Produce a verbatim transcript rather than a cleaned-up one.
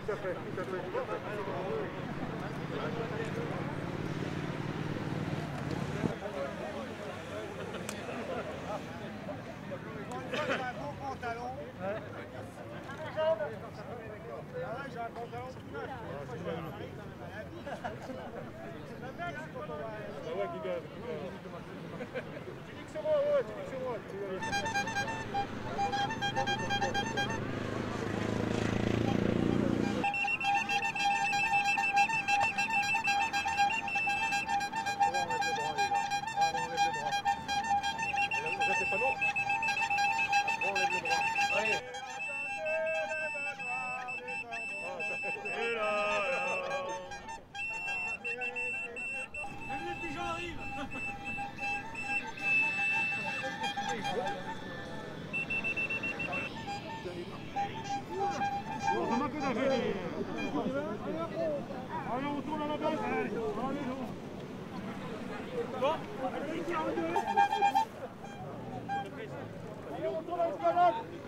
tout à fait, tout à fait, tout à fait. J'ai un beau pantalon. Ouais. Ah ouais, j'ai un pantalon tout neuf. Ah ouais, qui gagne. Tu dis que c'est moi, ouais, tu dis que c'est moi. Allez, on tourne à la base. Allez, bon, allez, on tourne à l'escalade.